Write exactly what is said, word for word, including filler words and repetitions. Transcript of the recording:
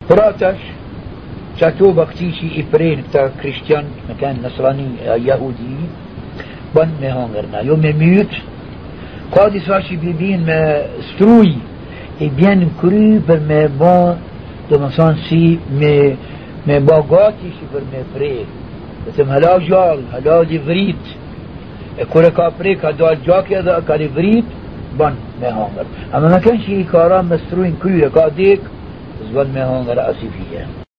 براتش شاتو بختيشي إبرين تا كريستيان مكان نصراني يهودي بن مهانغرنا يوم ميوت قادي ساشي بيبين ما ستروي بيان كري بر ما با دمسان سي ما ما باقاتي شي بر ما بري بتم هلا جال هلا دي فريت كوري كابري كدال جاكي هذا كاري فريت بن مهانغر اما ما كان شي كارا مستروين كري كاديك زبن مهانغر اسيفيه